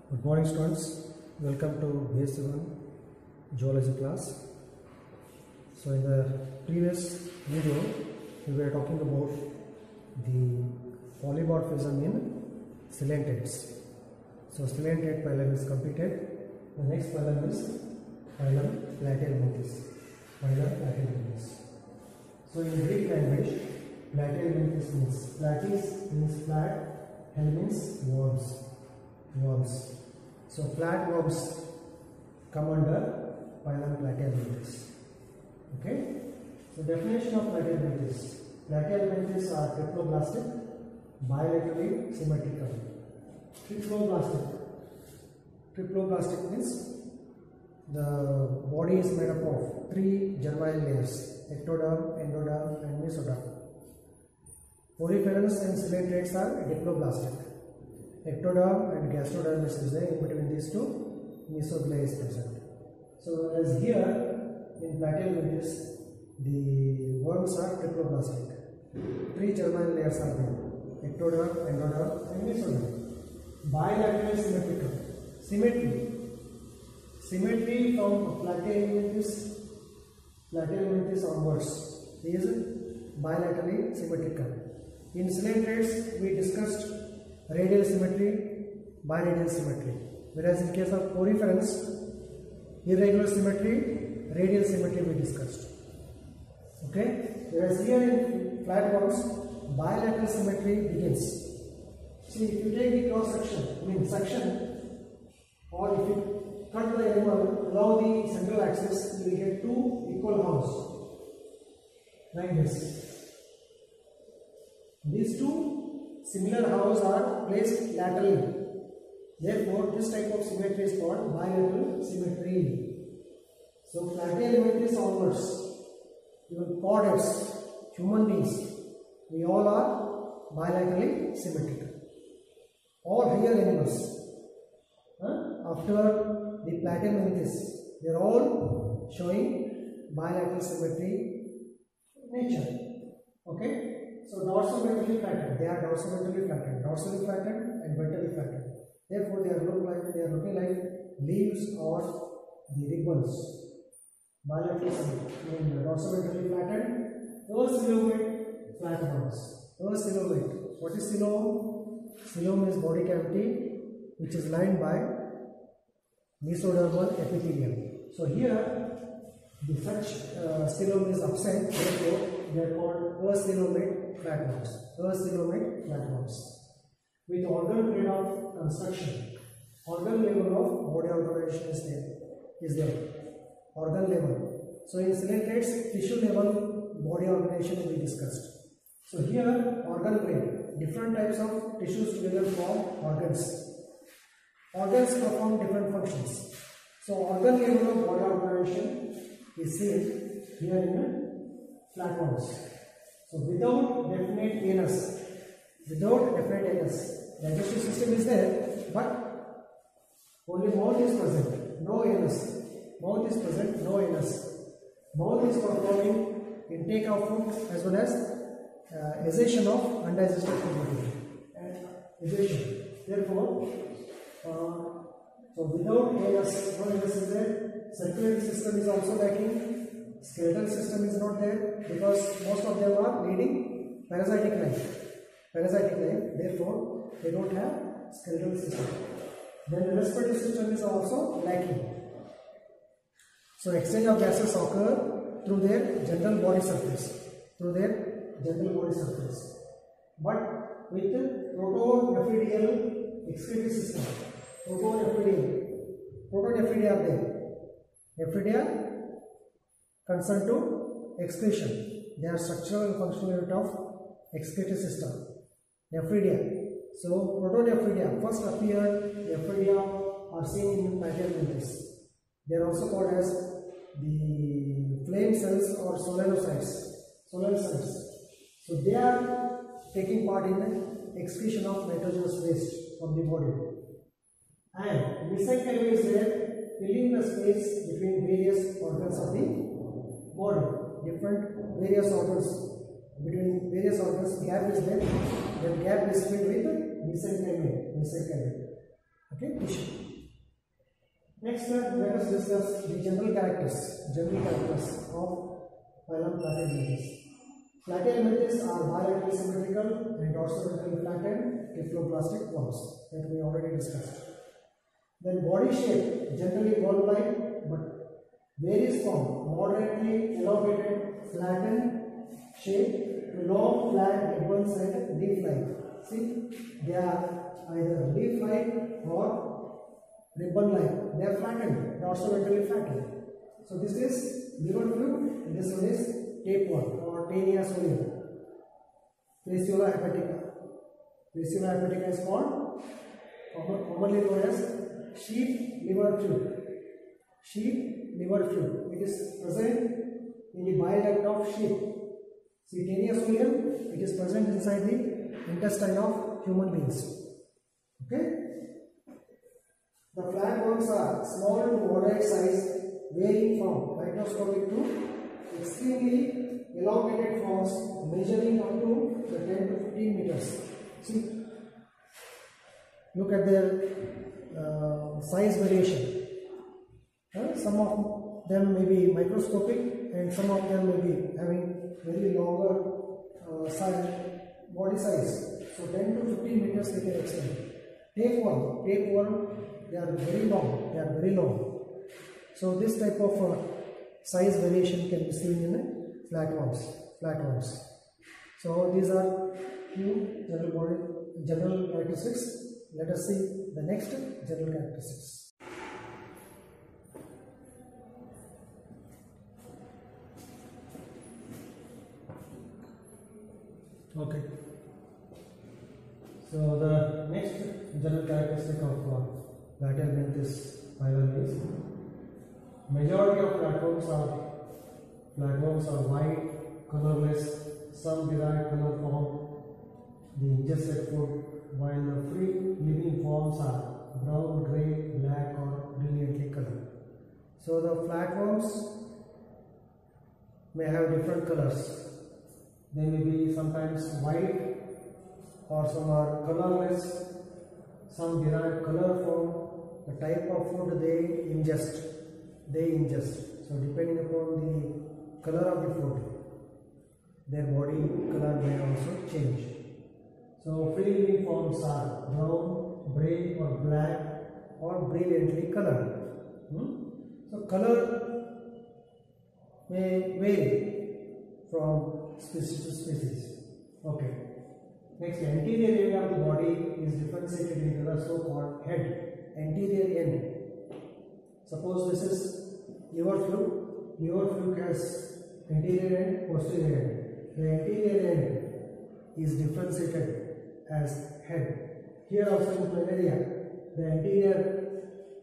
Good morning students, welcome to BS1 Geology class. So in the previous video we were talking about the polymorphism in coelenterates. So coelenterate phylum is completed. The next phylum is phylum Platyhelminthes. So in Greek language, Platyhelminthes means platys means flat, helminths worms. So flat worms come under phylum Platyhelminthes. Okay. So definition of Platyhelminthes. Platyhelminthes are triploblastic, bilaterally symmetrical. Triploblastic means the body is made up of 3 germinal layers: ectoderm, endoderm and mesoderm. Poriferans and coelenterates are diploblastic. Ectoderm and gastrodermis is there. In between these two, mesoglea is present. So as here in Platyhelminthes, the worms are triploblastic. 3 germinal layers are there: ectoderm, endoderm and mesoderm. Bilaterally symmetrical. Symmetry from Platyhelminthes onwards is bilaterally symmetrical. In coelenterates we discussed radial symmetry, biradial symmetry, whereas in case of poriferans, irregular symmetry, radial symmetry we discussed. Okay, whereas here in flatworms, bilateral symmetry begins. See, if you take the cross section, or if you cut the animal along the central axis, you will get 2 equal halves like this. These 2 similar halves are placed laterally. Therefore, this type of symmetry is called bilateral symmetry. So, Platyhelminthes onwards, even chordates, human beings, we all are bilaterally symmetrical. All higher animals, after the Platyhelminthes, they are all showing bilateral symmetry nature. Okay. So dorsoventrally flattened, they are dorsally flattened and ventrally flattened. Therefore, they are looking like leaves or the ribbons. Bilateral symmetry. Dorsoventrally flattened. Coelomate flatworms. Coelomate. What is coelom? Coelom is body cavity which is lined by mesodermal epithelium. So here, the such coelom is absent. Therefore, they are called coelomate flatworms. With organ grade of construction, organ level of body organization is there. Organ level. So in coelenterates, tissue level body organization we discussed. So here, organ grade, different types of tissues together form organs. Organs perform different functions. So organ level of body organization is seen here in flatworms. So without definite anus, digestive system is there, but only mouth is present, no anus. Mouth is present, no anus. Mouth is performing intake of food as well as ascension of undigested food. Therefore, so without anus, no anus is there. Circulatory system is also lacking. Skeletal system is not there because most of them are leading parasitic life. Therefore, they don't have skeletal system. Then the respiratory system is also lacking. So exchange of gases occur through their general body surface. But with the protonephridial excretory system, protonephridia are there. Nephridia concerned to excretion. They are structural and functional unit of excretory system. Nephridia. So protonephridia first appeared. Nephridia are seen in Platyhelminthes. They are also called as the flame cells or solenocytes. So they are taking part in the excretion of nitrogenous waste from the body. And mesenchyme is there, filling the space between various organs of the body. Between various organs, gap is there. That gap is filled with mesenchyme. Okay, tissue. Next, let us discuss the general characters of phylum Platyhelminthes. Platyhelminthes are bilaterally symmetrical and dorsolaterally flattened typhloplastic forms that we already discussed. Then body shape generally ball-like but varies from moderately elongated flattened shape to long flat ribbons and leaf-like. See, they are either leaf-like or ribbon-like. They are flattened, dorsolaterally flattened. So this is liver fluke and this one is tapeworm or Taenia solium. Fasciola hepatica. Fasciola hepatica is called commonly known as sheep liver fluke. Sheep liver fluke. It is present in the bile duct of sheep. See, Taenia solium, it is present inside the intestine of human beings. Okay? The flatworms are small to moderate size, varying from microscopic to extremely elongated forms, measuring up to 10 to 15 meters. See, look at their size variation. Some of them may be microscopic and some of them may be having very longer body size. So 10 to 15 meters they can extend. Tapeworm, they are very long. So this type of size variation can be seen in flatworms. So these are few general characteristics. Let us see the next general characteristics. Okay. So the next general characteristic of Platyhelminthes phylum is majority of flatworms are white, colorless. Some derive color from the ingested food, while the free living forms are brown, grey, black, or brilliantly colored. So the flatworms may have different colors. They may be sometimes white, or some are colorless. Some derive color from the type of food they ingest. So depending upon the color of the food, their body color may also change. So free living forms are brown, grey, or black, or brilliantly colored. So color may vary from species to species. Okay. Next, the anterior area of the body is differentiated into the so-called head, anterior end. Suppose this is liver fluke. Liver fluke has anterior end, posterior end. The anterior end is differentiated as head. Here also in planaria, the anterior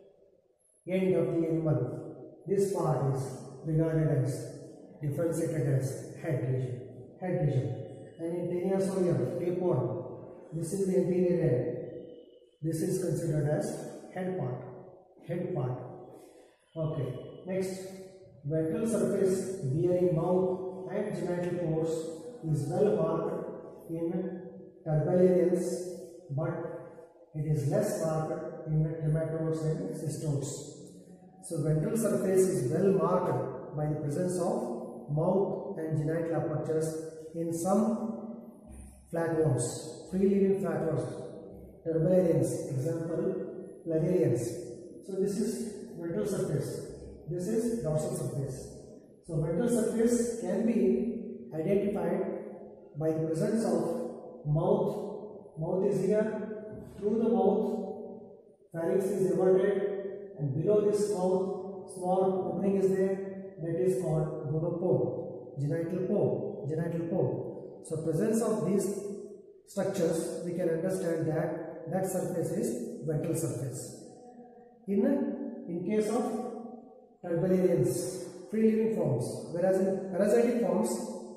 end of the animal, this part is regarded as differentiated as head region. And in Taenia solium, tapeworm, this is the anterior end. This is considered as head part. Okay. Next, ventral surface bearing mouth and genital pores is well marked in turbellarians, but it is less marked in nematodes and cystodes. So ventral surface is well marked by the presence of mouth and genital apertures in some flatworms, free living flatworms, turbellarians, example planarians. So this is ventral surface, this is dorsal surface. So ventral surface can be identified by the presence of mouth is here, through the mouth pharynx is everted, and below this mouth small opening is there, that is called gonopore, genital pore. So presence of these structures, we can understand that surface is ventral surface. In case of turbellarians, free living forms, whereas in parasitic forms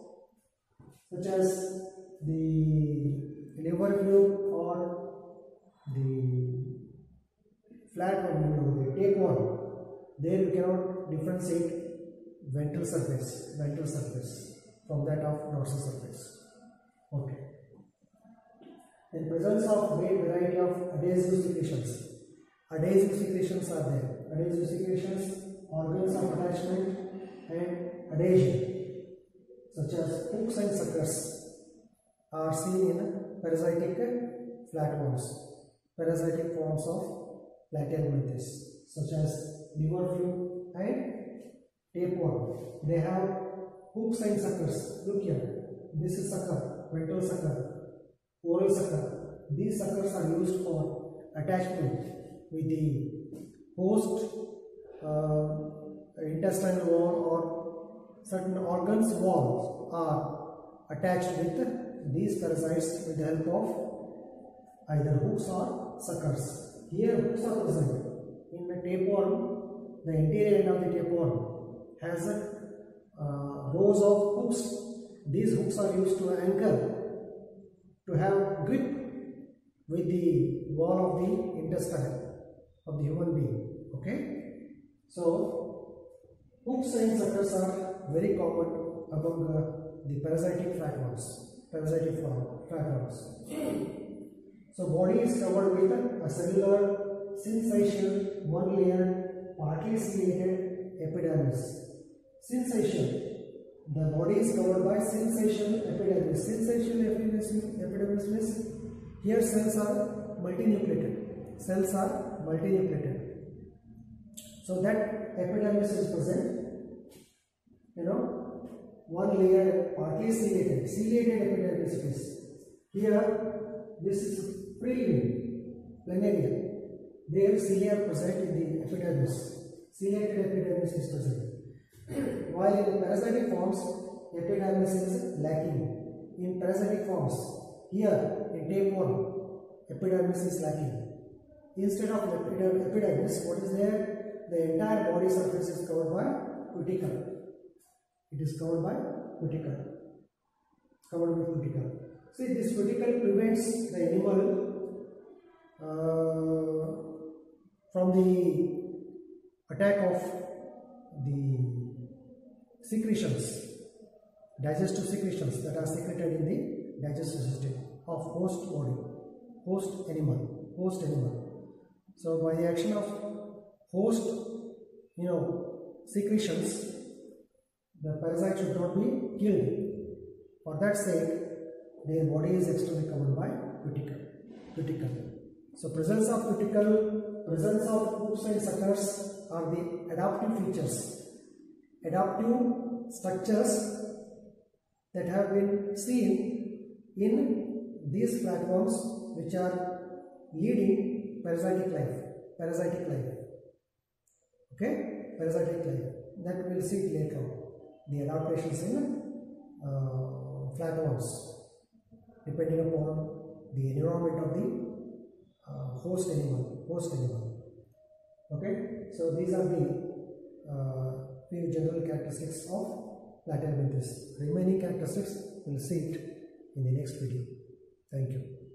such as the liver fluke or the flatworm, the tapeworm, there we cannot differentiate ventral surface from that of dorsal surface. Okay. In presence of great variety of adhesive secretions, Adhesive secretions are there. Adhesive secretions, organs of attachment and adhesion, such as hooks and suckers, are seen in parasitic flatworms, parasitic forms of Platyhelminthes, such as liver-fluke and tapeworm. They have hooks and suckers. Look here. This is sucker, ventral sucker, oral sucker. These suckers are used for attachment with the host intestinal wall, or certain organs wall are attached with these parasites with the help of either hooks or suckers. Here hooks are present. In the tapeworm, the interior end of the tapeworm has rows of hooks. These hooks are used to anchor, to have grip with the wall of the intestine of the human being. Okay, so hooks and suckers are very common among the parasitic flatworms. Parasitic flatworms. So body is covered with a cellular, syncytial, one-layer, partly ciliated epidermis. Syncytial. The body is covered by syncytial epidermis. Syncytial epidermis means here cells are multinucleated. Cells are multinucleated. So that epidermis is present. One layer partly ciliated. Ciliated epidermis is here. This is planaria. There cilia are present in the epidermis. Ciliated epidermis is present. While in parasitic forms, epidermis is lacking. In parasitic forms, here in tapeworm, epidermis is lacking. Instead of epidermis, what is there? The entire body surface is covered by cuticle. It is covered by cuticle. Covered with cuticle. See, this cuticle prevents the animal from the attack of the secretions, digestive secretions that are secreted in the digestive system of host body, host animal. So by the action of host, secretions, the parasite should not be killed. For that sake, their body is externally covered by cuticle. So presence of cuticle, presence of hooks and suckers are the adaptive features, adaptive structures that have been seen in these flatworms, which are leading parasitic life. Okay, parasitic life. That we will see later on. The adaptations in flatworms, depending upon the environment of the host animal. Okay, so these are the few general characteristics of Platyhelminthes. Remaining characteristics, we will see it in the next video. Thank you.